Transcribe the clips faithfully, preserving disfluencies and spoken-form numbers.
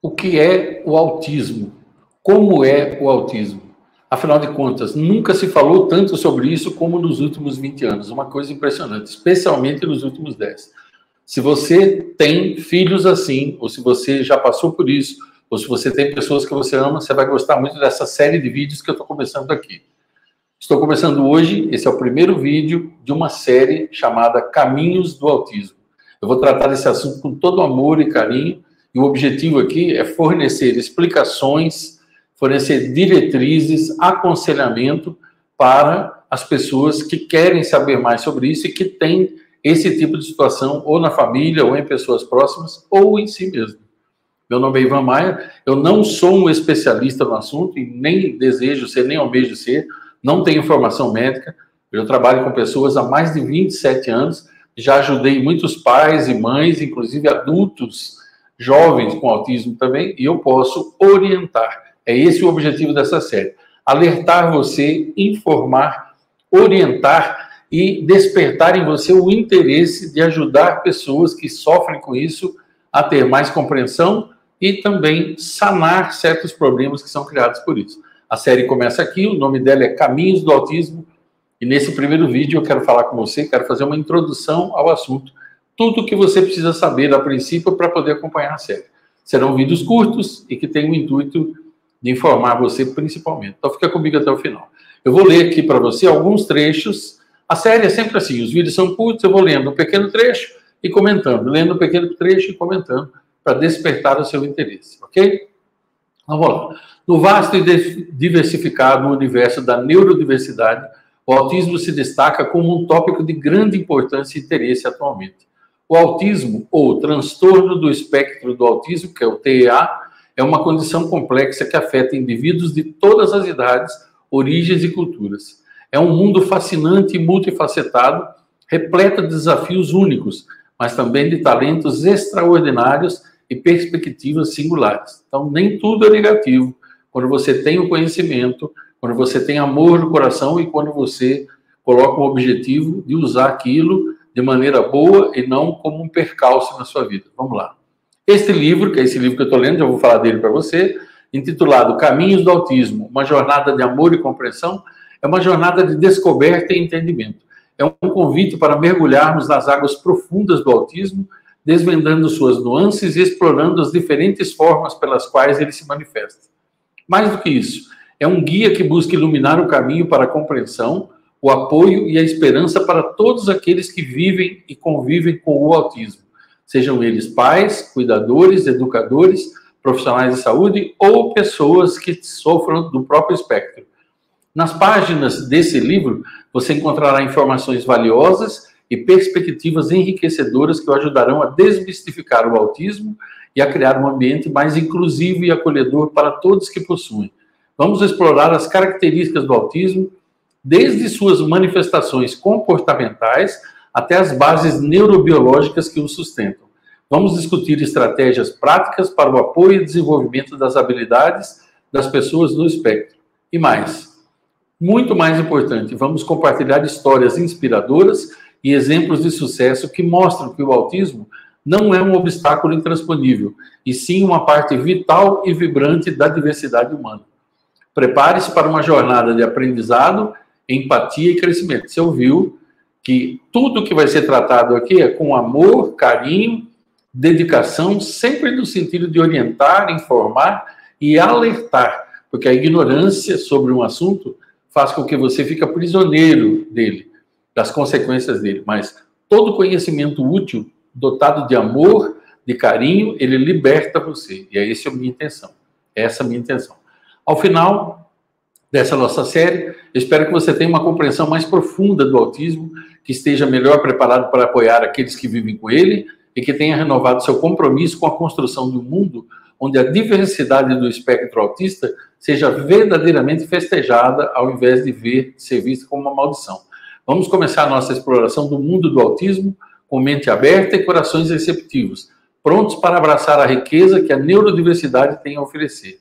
O que é o autismo? Como é o autismo? Afinal de contas, nunca se falou tanto sobre isso como nos últimos vinte anos. Uma coisa impressionante, especialmente nos últimos dez. Se você tem filhos assim, ou se você já passou por isso, ou se você tem pessoas que você ama, você vai gostar muito dessa série de vídeos que eu estou começando aqui. Estou começando hoje, esse é o primeiro vídeo de uma série chamada Caminhos do Autismo. Eu vou tratar desse assunto com todo amor e carinho, e o objetivo aqui é fornecer explicações, fornecer diretrizes, aconselhamento para as pessoas que querem saber mais sobre isso e que têm esse tipo de situação ou na família, ou em pessoas próximas, ou em si mesmo. Meu nome é Ivan Maia, eu não sou um especialista no assunto e nem desejo ser, nem almejo ser, não tenho formação médica, eu trabalho com pessoas há mais de vinte e sete anos, já ajudei muitos pais e mães, inclusive adultos, jovens com autismo também, e eu posso orientar. É esse o objetivo dessa série. Alertar você, informar, orientar e despertar em você o interesse de ajudar pessoas que sofrem com isso a ter mais compreensão e também sanar certos problemas que são criados por isso. A série começa aqui, o nome dela é Caminhos do Autismo, e nesse primeiro vídeo eu quero falar com você, quero fazer uma introdução ao assunto, tudo o que você precisa saber a princípio para poder acompanhar a série. Serão vídeos curtos e que têm o intuito de informar você principalmente. Então fica comigo até o final. Eu vou ler aqui para você alguns trechos. A série é sempre assim, os vídeos são curtos, eu vou lendo um pequeno trecho e comentando, lendo um pequeno trecho e comentando, para despertar o seu interesse, ok? Então vamos lá. No vasto e diversificado universo da neurodiversidade, o autismo se destaca como um tópico de grande importância e interesse atualmente. O autismo, ou transtorno do espectro do autismo, que é o T E A, é uma condição complexa que afeta indivíduos de todas as idades, origens e culturas. É um mundo fascinante e multifacetado, repleto de desafios únicos, mas também de talentos extraordinários e perspectivas singulares. Então, nem tudo é negativo quando você tem o conhecimento, quando você tem amor no coração e quando você coloca o objetivo de usar aquilo de maneira boa e não como um percalço na sua vida. Vamos lá. Este livro, que é esse livro que eu estou lendo, já vou falar dele para você, intitulado Caminhos do Autismo, uma jornada de amor e compreensão, é uma jornada de descoberta e entendimento. É um convite para mergulharmos nas águas profundas do autismo, desvendando suas nuances e explorando as diferentes formas pelas quais ele se manifesta. Mais do que isso, é um guia que busca iluminar o caminho para a compreensão, o apoio e a esperança para todos aqueles que vivem e convivem com o autismo. Sejam eles pais, cuidadores, educadores, profissionais de saúde ou pessoas que sofram do próprio espectro. Nas páginas desse livro, você encontrará informações valiosas e perspectivas enriquecedoras que o ajudarão a desmistificar o autismo e a criar um ambiente mais inclusivo e acolhedor para todos que possuem. Vamos explorar as características do autismo, desde suas manifestações comportamentais até as bases neurobiológicas que o sustentam. Vamos discutir estratégias práticas para o apoio e desenvolvimento das habilidades das pessoas no espectro. E mais, muito mais importante, vamos compartilhar histórias inspiradoras e exemplos de sucesso que mostram que o autismo não é um obstáculo intransponível, e sim uma parte vital e vibrante da diversidade humana. Prepare-se para uma jornada de aprendizado, empatia e crescimento. Você ouviu que tudo que vai ser tratado aqui é com amor, carinho, dedicação, sempre no sentido de orientar, informar e alertar, porque a ignorância sobre um assunto faz com que você fique prisioneiro dele, das consequências dele, mas todo conhecimento útil, dotado de amor, de carinho, ele liberta você, e é essa a minha intenção, essa é a minha intenção. Ao final dessa nossa série, eu espero que você tenha uma compreensão mais profunda do autismo, que esteja melhor preparado para apoiar aqueles que vivem com ele e que tenha renovado seu compromisso com a construção de um mundo onde a diversidade do espectro autista seja verdadeiramente festejada ao invés de ver, ser vista como uma maldição. Vamos começar a nossa exploração do mundo do autismo com mente aberta e corações receptivos, prontos para abraçar a riqueza que a neurodiversidade tem a oferecer.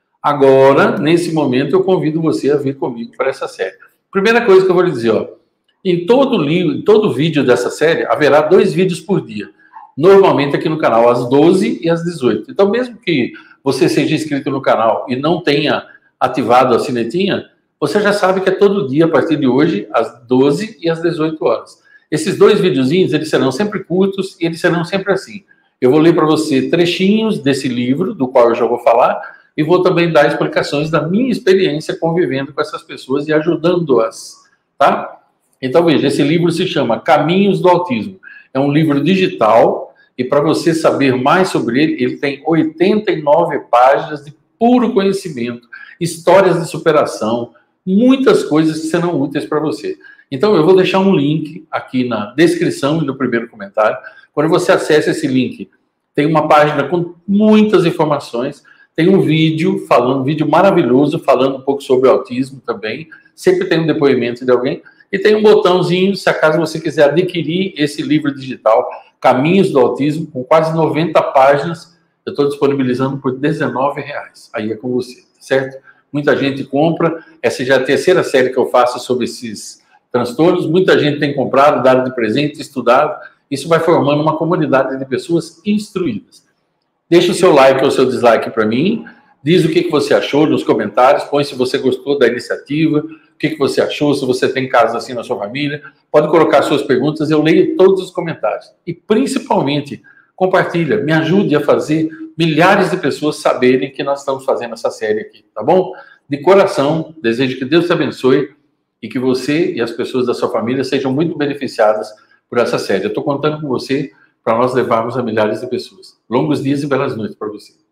Agora, nesse momento, eu convido você a vir comigo para essa série. Primeira coisa que eu vou lhe dizer, ó, em todo livro, em todo vídeo dessa série, haverá dois vídeos por dia. Normalmente aqui no canal, às doze e às dezoito. Então, mesmo que você seja inscrito no canal e não tenha ativado a sinetinha, você já sabe que é todo dia, a partir de hoje, às doze e às dezoito horas. Esses dois videozinhos, eles serão sempre curtos e eles serão sempre assim. Eu vou ler para você trechinhos desse livro, do qual eu já vou falar, e vou também dar explicações da minha experiência convivendo com essas pessoas e ajudando-as, tá? Então, veja, esse livro se chama Caminhos do Autismo. É um livro digital e para você saber mais sobre ele, ele tem oitenta e nove páginas de puro conhecimento, histórias de superação, muitas coisas que serão úteis para você. Então, eu vou deixar um link aqui na descrição e no primeiro comentário. Quando você acessa esse link, tem uma página com muitas informações, tem um vídeo falando, um vídeo maravilhoso falando um pouco sobre autismo também, sempre tem um depoimento de alguém, e tem um botãozinho, se acaso você quiser adquirir esse livro digital, Caminhos do Autismo, com quase noventa páginas, eu estou disponibilizando por dezenove reais. Aí é com você, certo? Muita gente compra, essa já é a terceira série que eu faço sobre esses transtornos, muita gente tem comprado, dado de presente, estudado, isso vai formando uma comunidade de pessoas instruídas. Deixa o seu like ou o seu dislike para mim, diz o que, que você achou nos comentários, põe se você gostou da iniciativa, o que, que você achou, se você tem casos assim na sua família, pode colocar suas perguntas, eu leio todos os comentários. E principalmente, compartilha, me ajude a fazer milhares de pessoas saberem que nós estamos fazendo essa série aqui, tá bom? De coração, desejo que Deus te abençoe e que você e as pessoas da sua família sejam muito beneficiadas por essa série. Eu estou contando com você para nós levarmos a milhares de pessoas. Longos dias e belas noites para você.